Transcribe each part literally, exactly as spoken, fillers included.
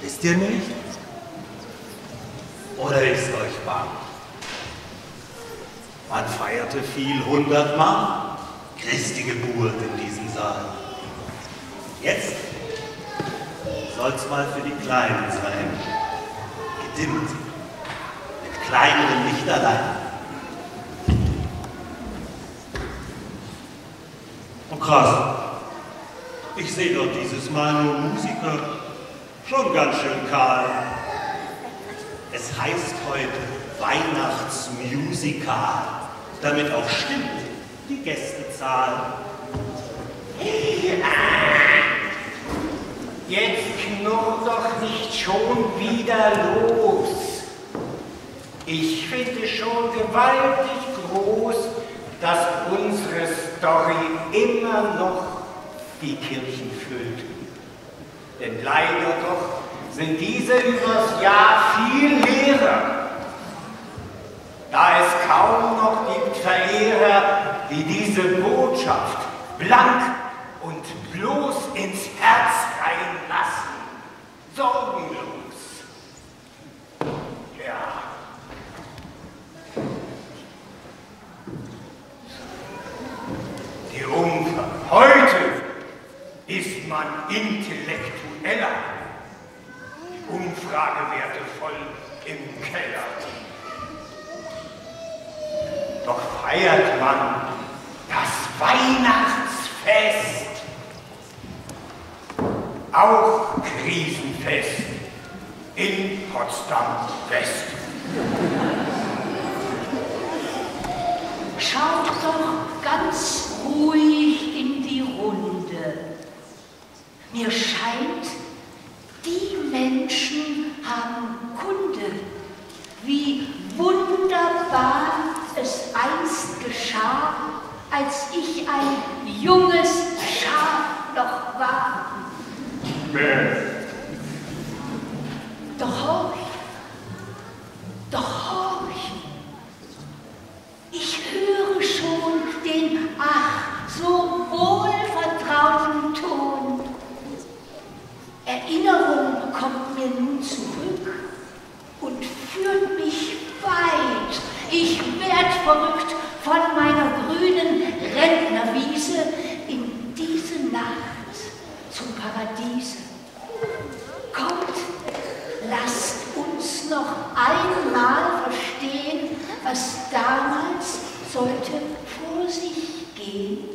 Wisst ihr nicht? Oder ist euch bang? Man feierte viel hundertmal Christi Geburt in diesem Saal. Jetzt soll's mal für die Kleinen sein. Gedimmt. Mit kleineren Lichterlein. Und krass. Ich sehe doch dieses Mal nur Musiker. Schon ganz schön kahl. Es heißt heute Weihnachtsmusikal, damit auch stimmt die Gästezahl. Jetzt knurrt doch nicht schon wieder los. Ich finde schon gewaltig groß, dass unsere Story immer noch die Kirchen füllt. Denn leider doch sind diese übers Jahr viel leerer, da es kaum noch gibt Verehrer, die diese Botschaft blank und bloß ins Herz reinlassen, sorgenlos. Ja. Die Umfrage. Heute ist man intellektueller. Die Umfragewerte voll im Keller. Doch feiert man das Weihnachtsfest. Auch krisenfest in Potsdam-West. Schaut doch ganz ruhig in die Runde. Mir scheint, die Menschen haben Kunde, wie wunderbar es einst geschah, als ich ein junges Schaf noch war. Bäh. Doch horch, doch horch, ich höre schon den ach so wohlvertrauten Ton. Erinnerung kommt mir nun zurück und führt mich weit. Ich werd verrückt von meiner grünen Rentnerwiese in diese Nacht zum Paradiese. Kommt, lasst uns noch einmal verstehen, was damals sollte vor sich gehen.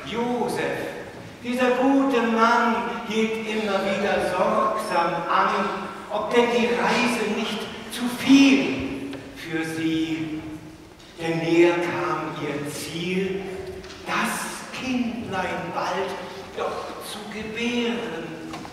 Josef, dieser gute Mann, hielt immer wieder sorgsam an, ob denn die Reise nicht zu viel für sie, denn näher kam ihr Ziel, das Kindlein bald doch zu gebären.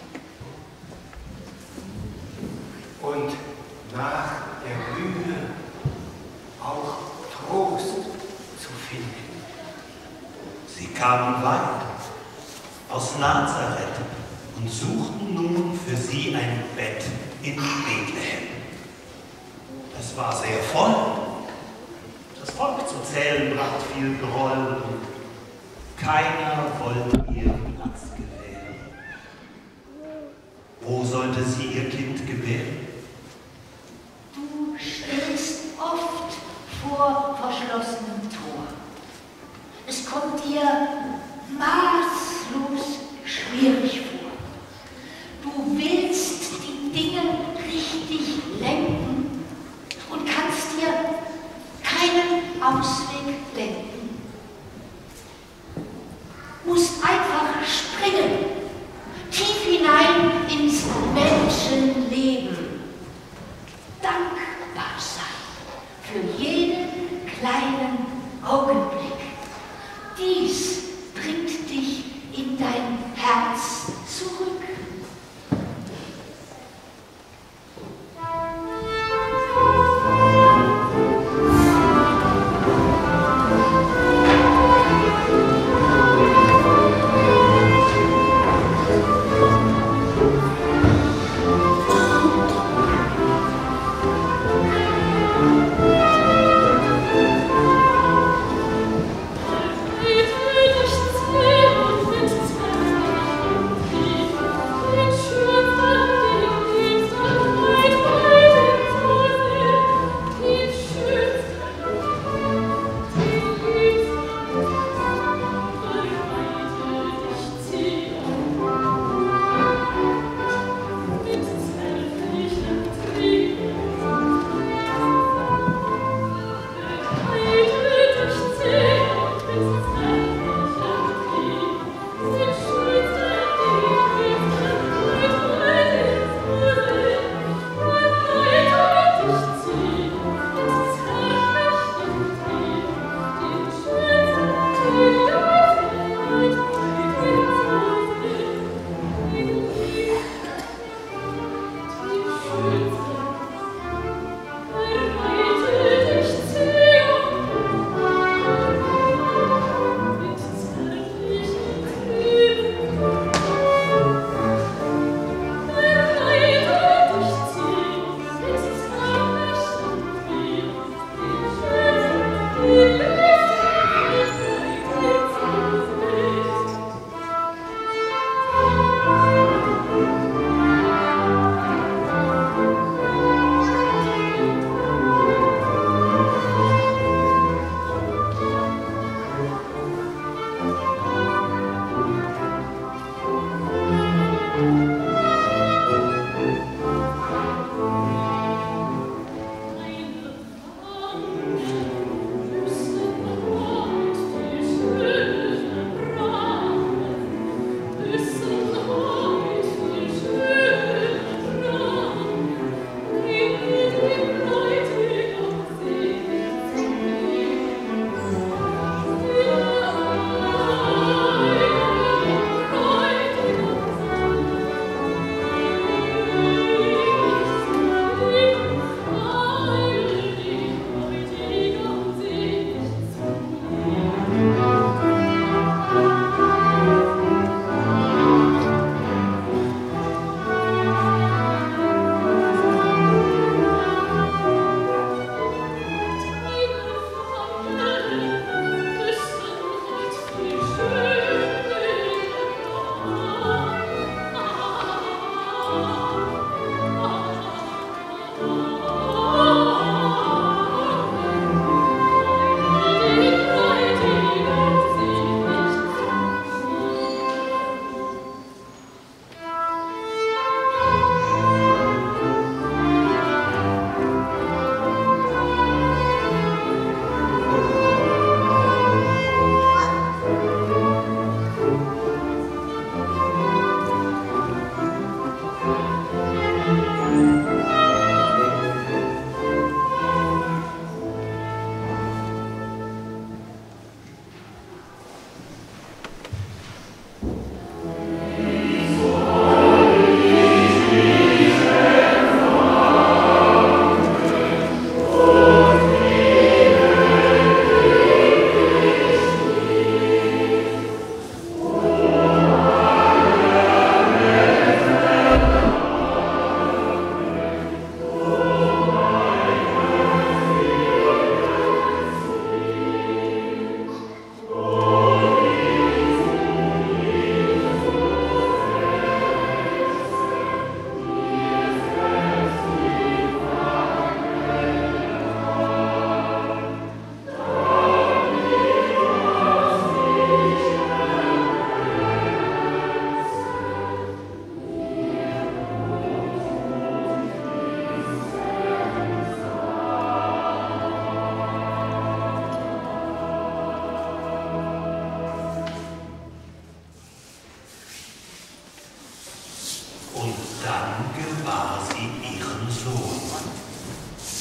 Und nach der Mühe auch Trost zu finden. Sie kamen weit aus Nazareth und suchten nun für sie ein Bett in Bethlehem. Es war sehr voll. Das Volk zu zählen brachte viel Groll und keiner wollte ihr Platz gewähren. Wo sollte sie ihr Kind gebären? Du stehst oft vor verschlossenem Tor. Es kommt dir maßlos schwierig vor. Du willst die Dinge richtig lenken und kannst dir keinen Ausweg denken. Musst einfach springen, tief hinein ins Menschenleben. Dankbar sein für jeden kleinen Augenblick. Dies bringt dich in dein Herz zurück.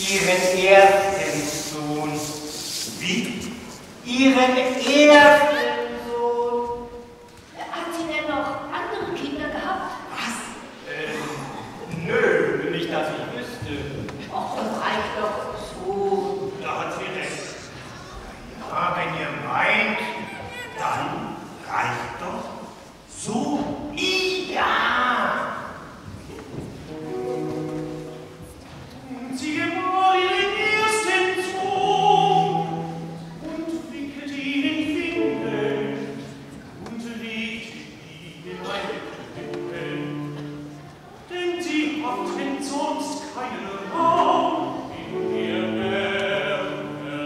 Ihren ersten Sohn. Wie? Ihren ersten Sohn. Hat sie denn noch andere Kinder gehabt? Was? Äh, nö, nicht, dass ich wüsste. Ach, das reicht doch so. Da hat sie recht. Ja, wenn ihr meint, Dann reicht doch so. ja. Sie gebar ihren ersten Sohn und wickelt ihn in Windeln und legt ihn in eine Krippe, denn sie hatten sonst keinen Raum in der Erde.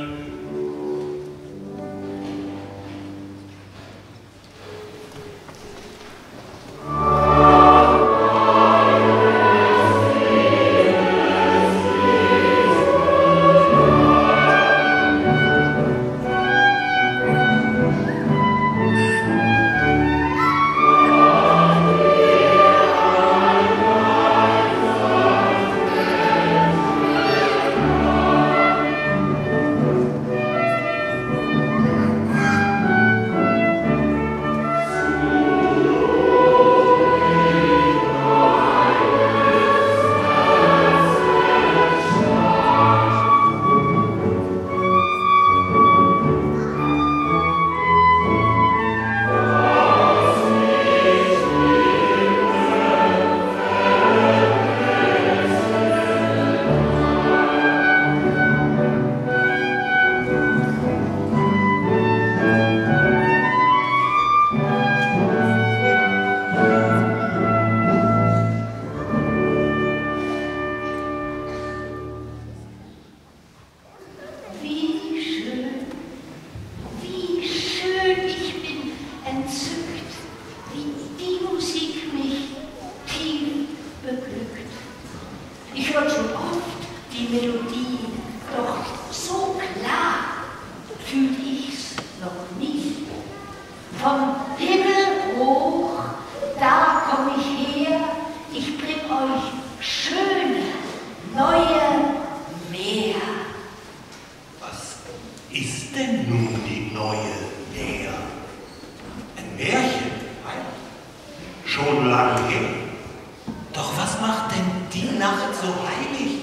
Wie schön, wie schön, ich bin entzückt, wie die Musik mich tief beglückt. Ich hörte schon oft die Melodie, doch so klar fühlt ich's noch nie. Vom Himmel hoch, da komm ich her, ich bring euch schöne, neue Meer. Was ist denn nun die neue Näher? Ein Märchen? Schon lange her. Doch was macht denn die Nacht so heilig?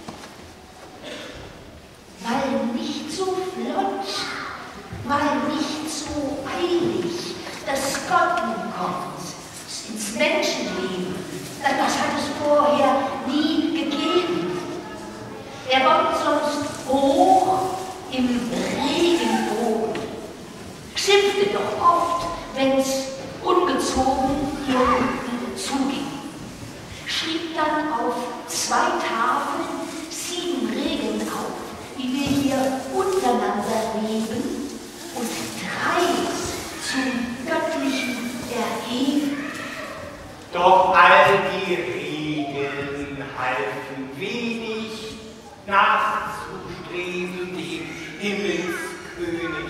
Mal nicht so flott, mal nicht so eilig, dass Gott nun kommt ins Menschenleben. Das hat es vorher nie gegeben. Er kommt sonst hoch im Regenbogen, schimpfte doch oft, wenn's ungezogen hier unten zuging. Schrieb dann auf zwei Tafeln sieben Regeln auf, wie wir hier untereinander leben, und drei zum Göttlichen erheben. Doch all die Regeln halfen wenig, nachzustreben dem Himmelskönig.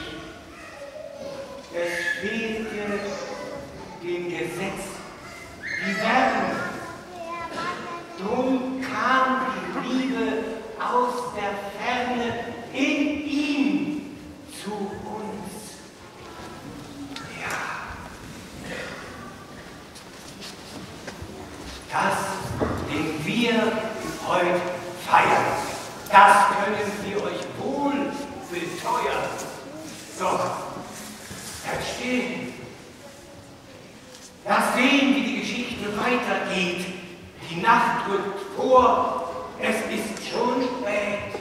Es fehlte dem Gesetz die Wärme. Drum kam die Liebe aus der Ferne in ihm zu uns. Ja. Das, den wir heute feiern, das können wir euch wohl beteuern. Doch, bleibt still. Lasst sehen, wie die Geschichte weitergeht. Die Nacht rückt vor, es ist schon spät.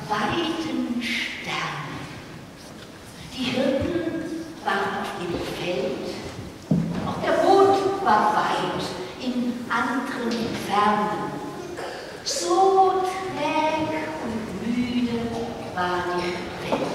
weiten Sternen. Die Hirten waren auf dem Feld, auch der Mond war weit in anderen Fernen. So träg und müde war die Welt.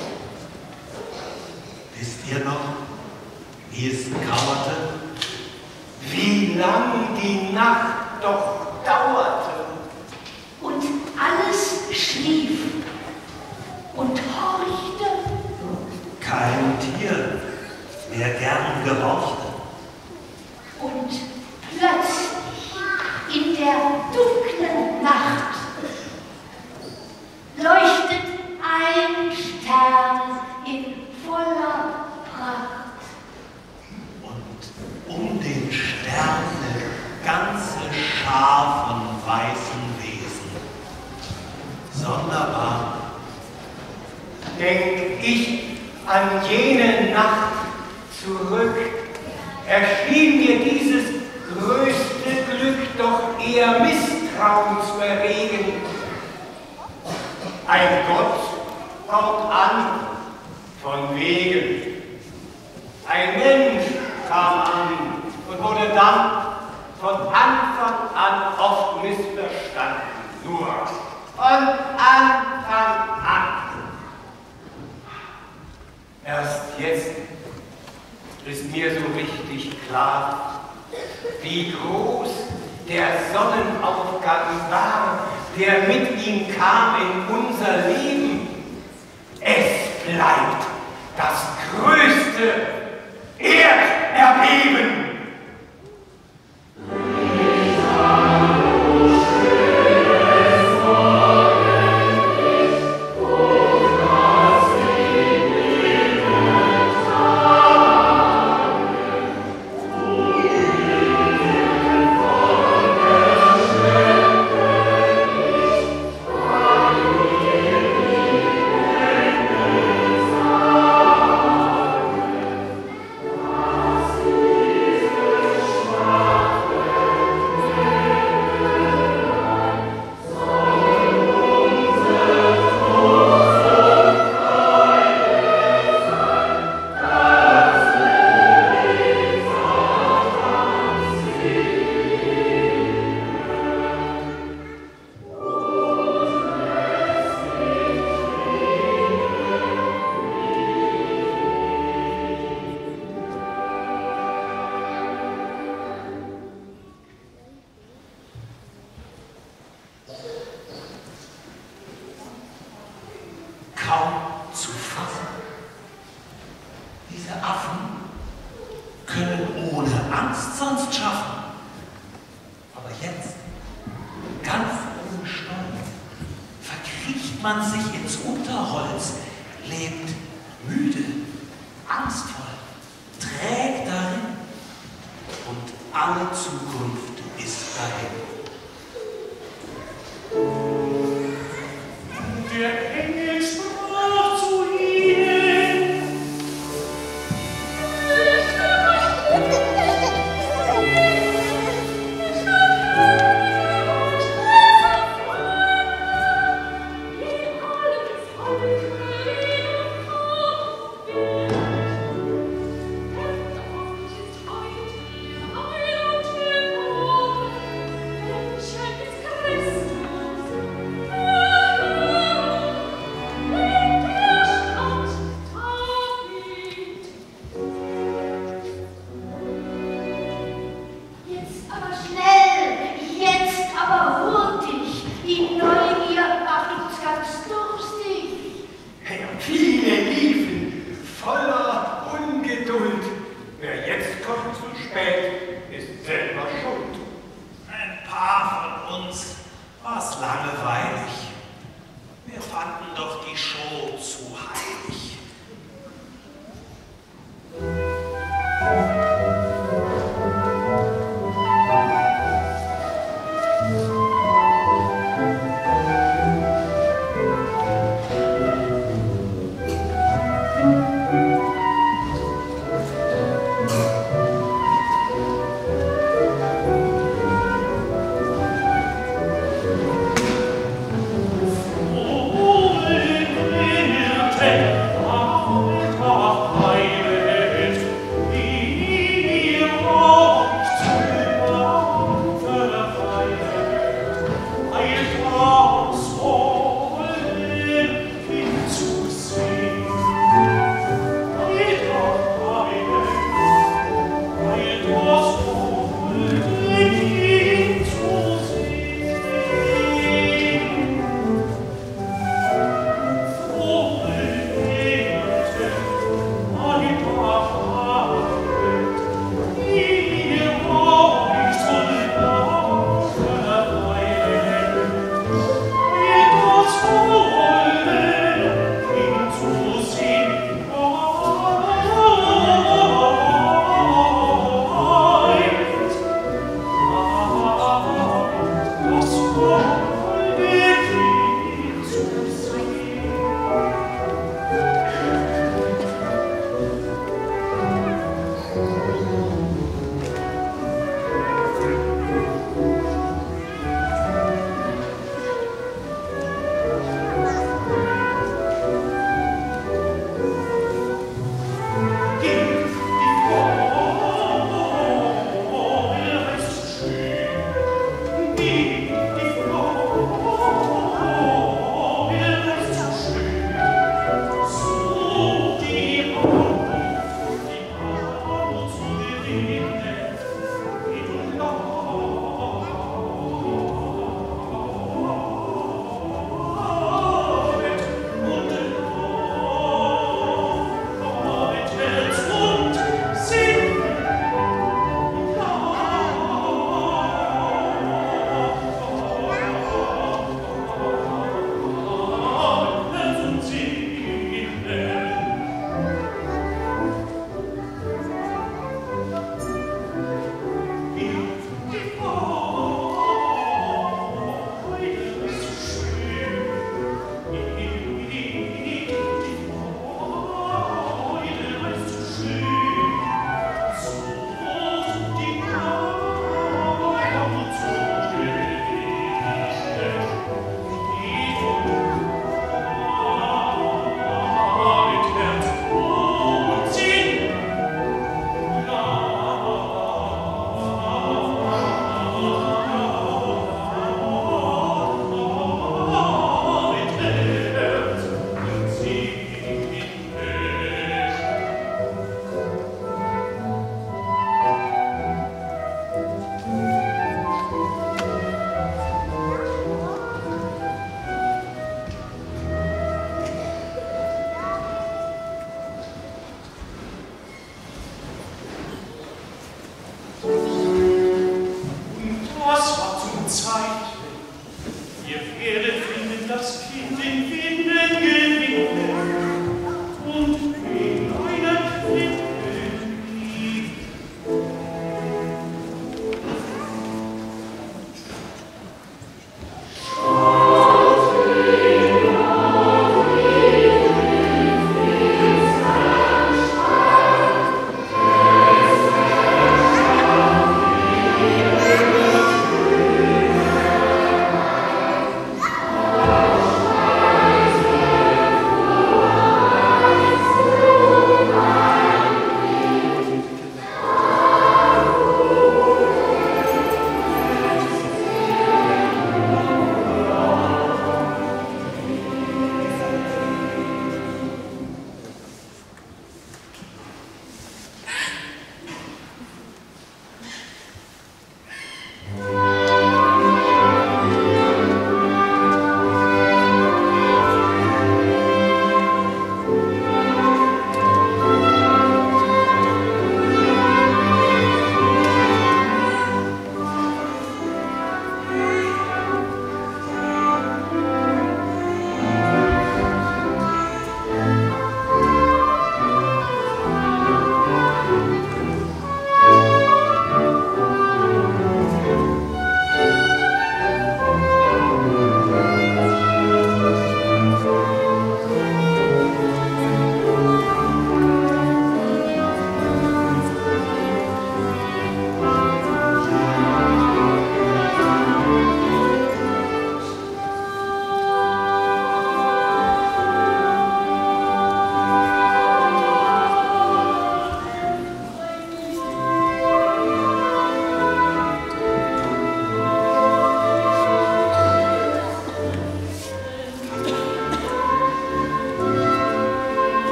Wisst ihr noch, wie es kauerte? Wie lang die Nacht doch dauerte. Und alles schlief und horchte. Kein Tier mehr gern gehorchte. Und plötzlich in der dunklen Nacht leuchtet ein Stern in voller Pracht. Und um den Stern eine ganze Schar von weißen Wesen. Sonderbar. Denk ich an jene Nacht zurück, erschien mir dieses größte Glück doch eher Misstrauen zu erregen. Ein Gott haut an, von wegen. Ein Mensch kam an und wurde dann von Anfang an oft missverstanden. Nur von Anfang an. Erst jetzt ist mir so richtig klar, wie groß der Sonnenaufgang war, der mit ihm kam in unser Leben. Es bleibt das größte Erderbeben. Kaum zu fassen. Diese Affen können ohne Angst sonst schaffen. Aber jetzt, ganz ohne Steuer, verkriecht man sich ins Unterholz, lebt müde, angstvoll, trägt darin und alle Zukunft ist dahin. Der Engel sprach zu ihnen: Thank you.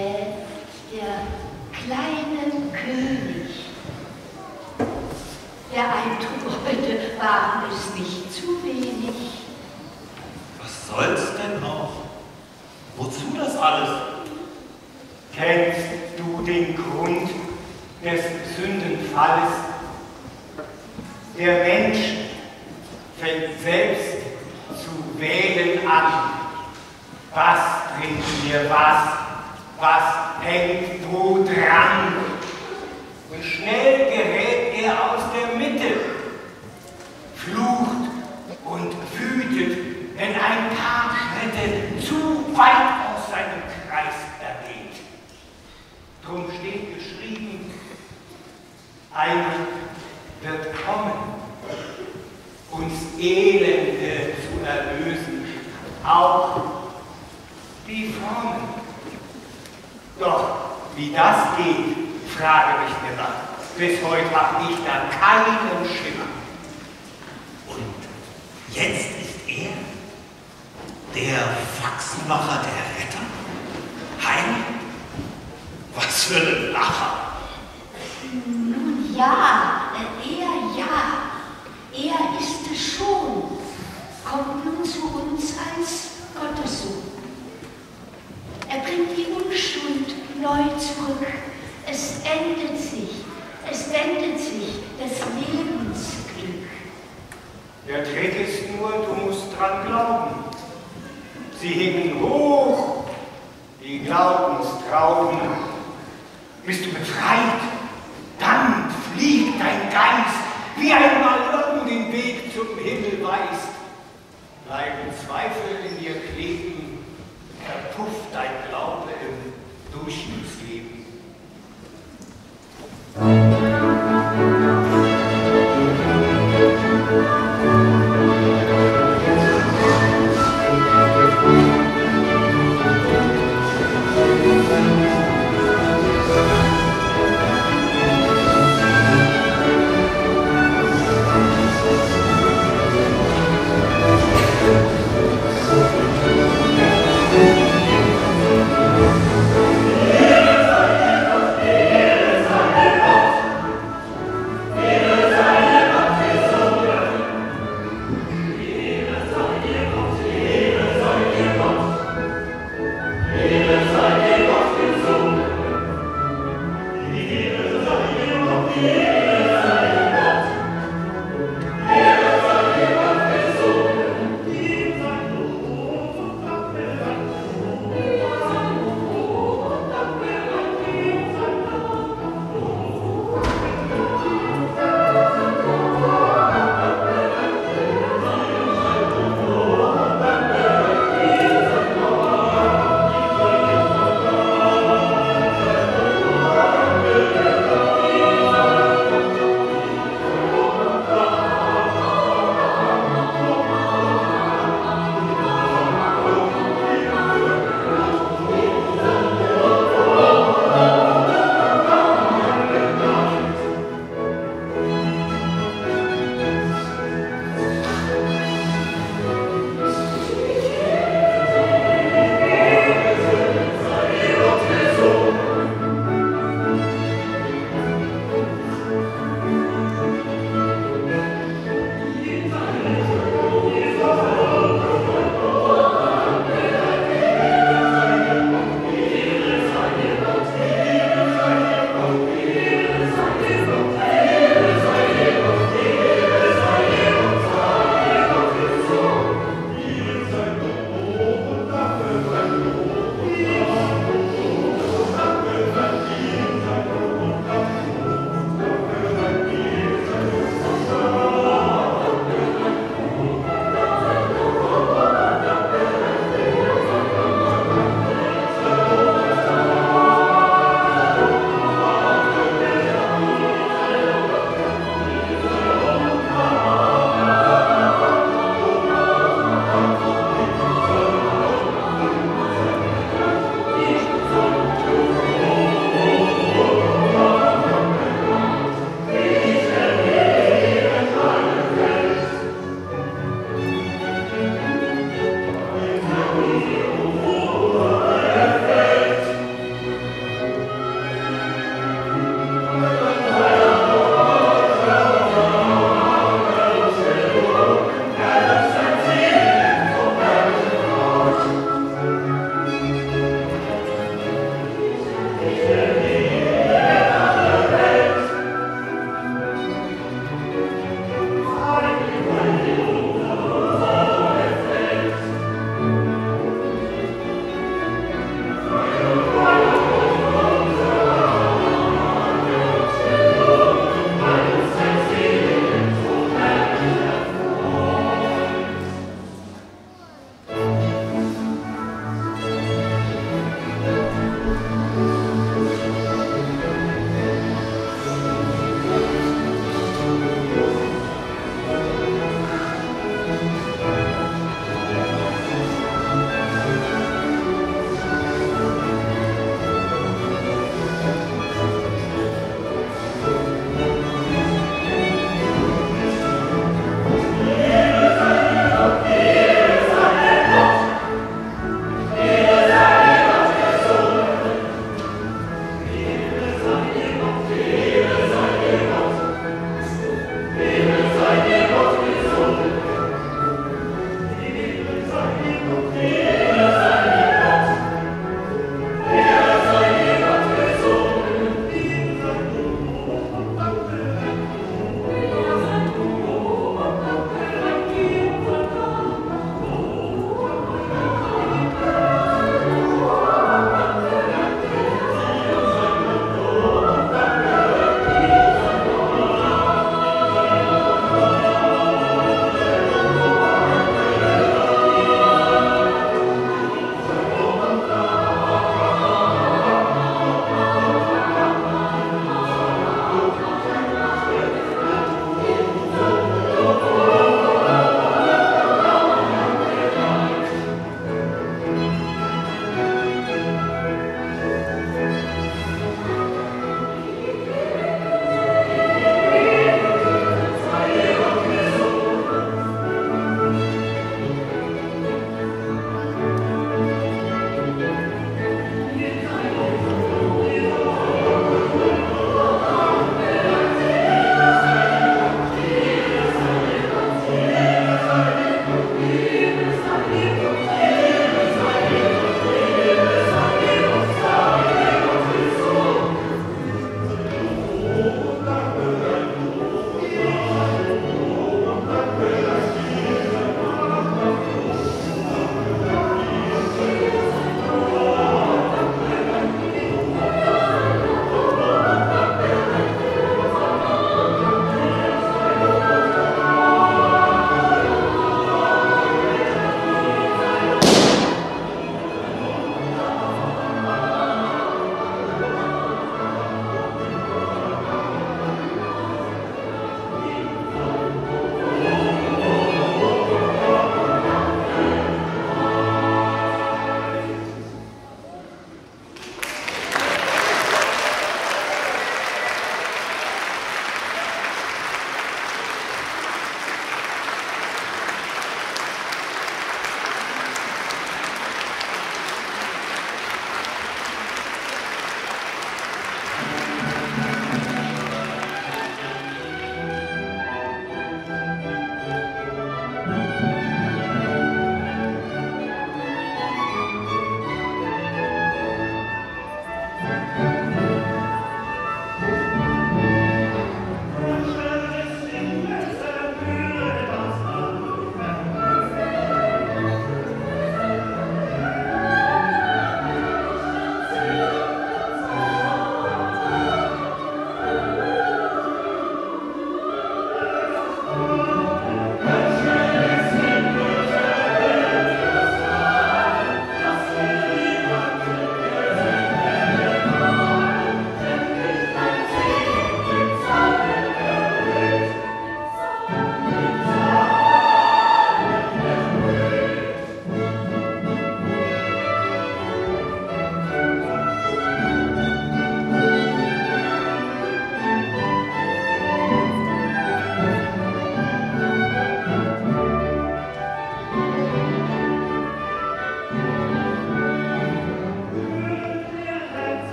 schläft der kleine König. Der Eindruck heute war es nicht zu wenig. Was soll's denn auch? Wozu das alles? Kennst du den Grund des Sündenfalles? Der Mensch fängt selbst zu wählen an. Was bringt mir was? Was hängt wo dran? Und schnell gerät er aus der Mitte, flucht und wütet, wenn ein paar Schritte zu weit aus seinem Kreis ergeht. Drum steht geschrieben, einer wird kommen, uns Elende zu erlösen, auch die Frommen. Doch wie das geht, frage mich immer. Bis heute habe ich da keinen Schimmer. Und jetzt ist er der Faxenmacher, der Retter? Hein? Was für ein Lacher! Nun ja, er ja. Er ist es schon. Kommt nun zu uns als Gottessohn. Er bringt die Unschuld neu zurück. Es endet sich, es wendet sich des Lebens Glück. Der Trick ist nur, du musst dran glauben. Sie hingen hoch, die Glaubenstrauben. Bist du befreit, dann fliegt dein Geist, wie ein Ballon den Weg zum Himmel weist. Bleiben Zweifel in dir kleben, verpufft dein Glaube im Durchschnittsleben.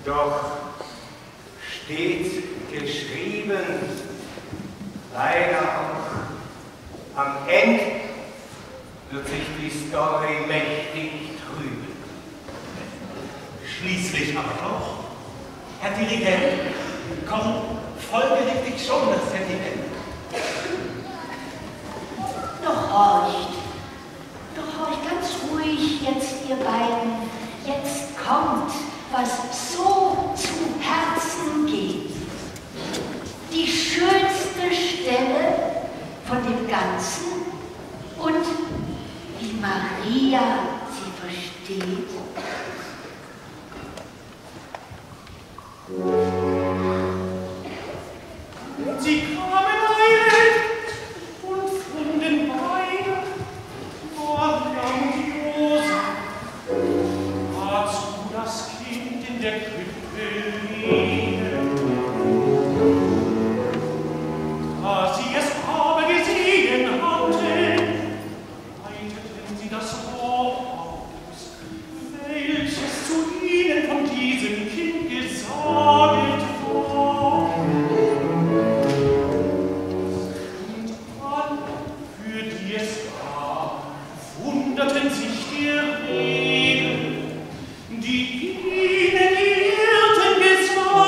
Doch steht geschrieben, leider auch, am Ende wird sich die Story mächtig trüben. Schließlich aber doch. Herr Dirigent, kommt folgerichtig schon das Sentiment. Doch horcht, doch horcht ganz ruhig jetzt, ihr beiden. Jetzt kommt, was so zu Herzen geht. Die schönste Stelle von dem Ganzen und wie Maria sie versteht. Sie kamen eilend und funden beide Mariam und Josef, dazu das Kind in der Krippe liegen. Da sie es aber gesehen hatten, leiteten sie das Wort aus, welches zu ihnen von diesem Kind gesagt war. Wunderten sich der Reden, die ihnen Hirten gesagt.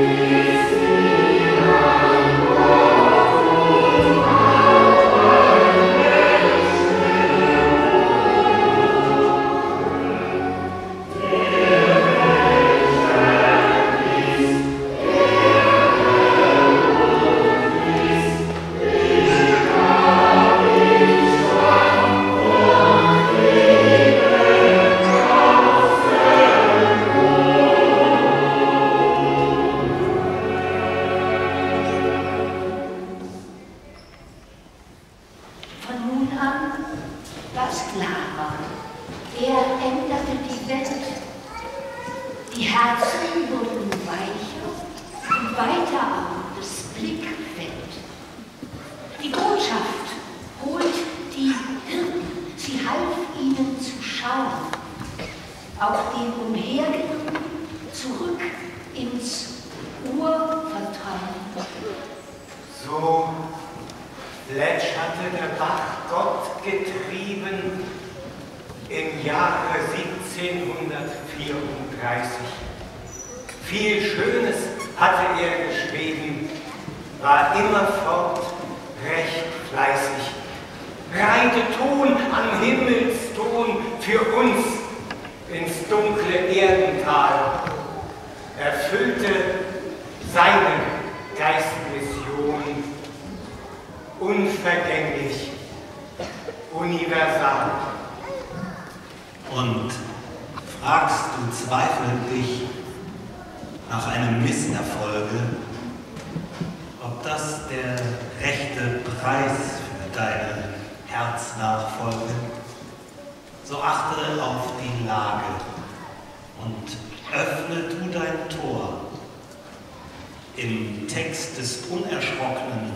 Im Text des Unerschrockenen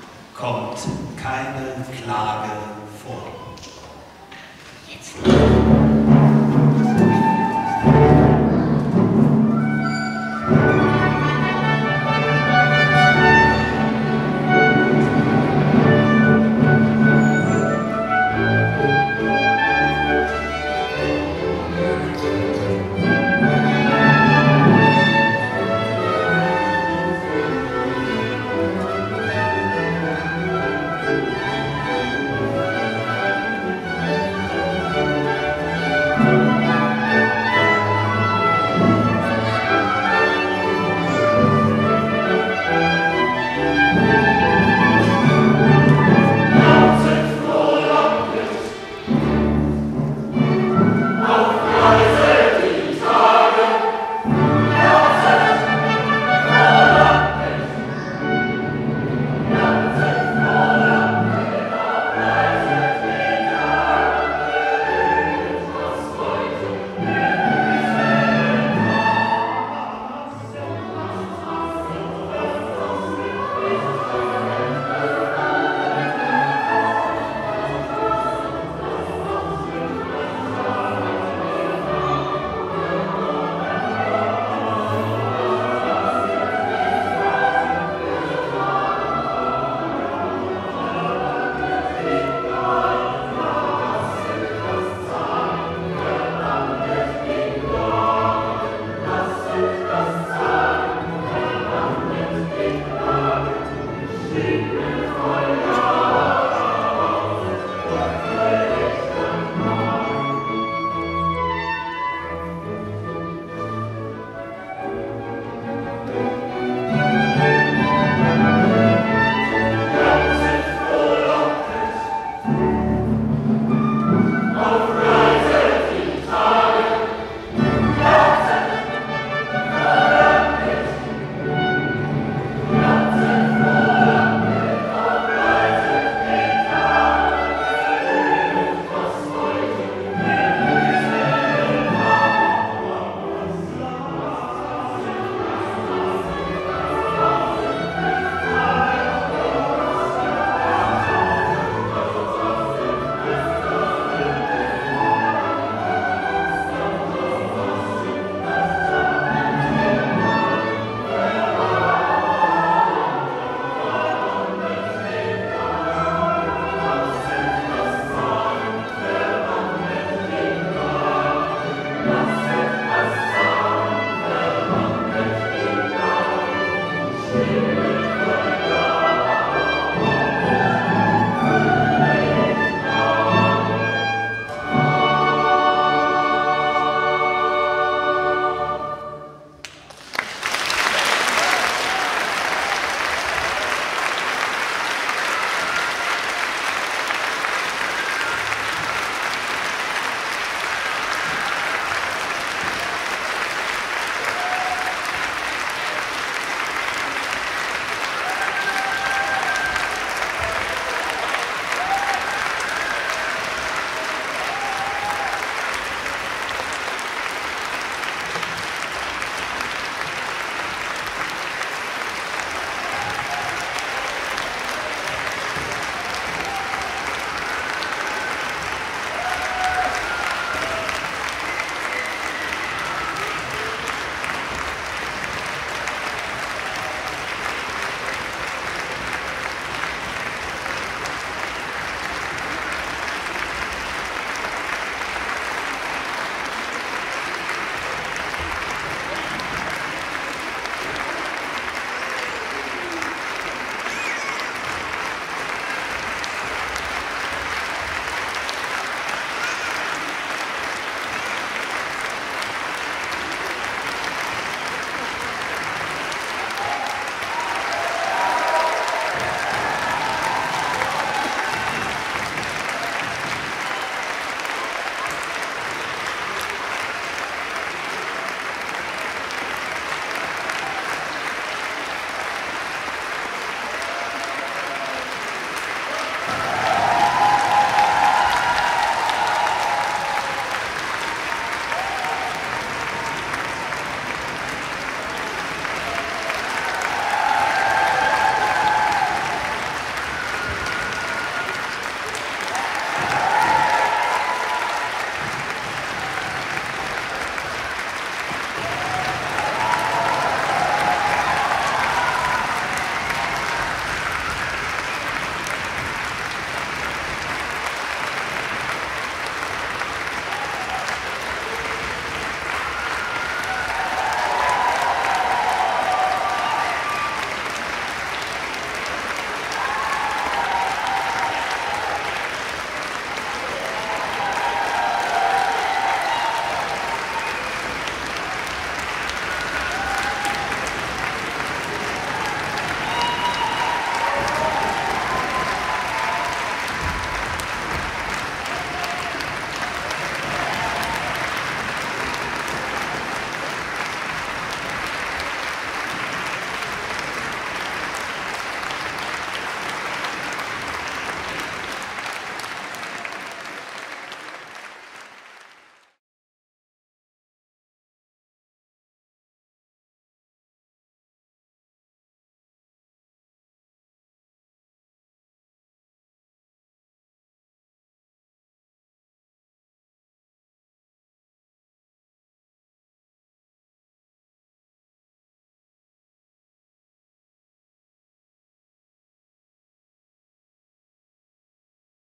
kommt keine Klage vor. Jetzt.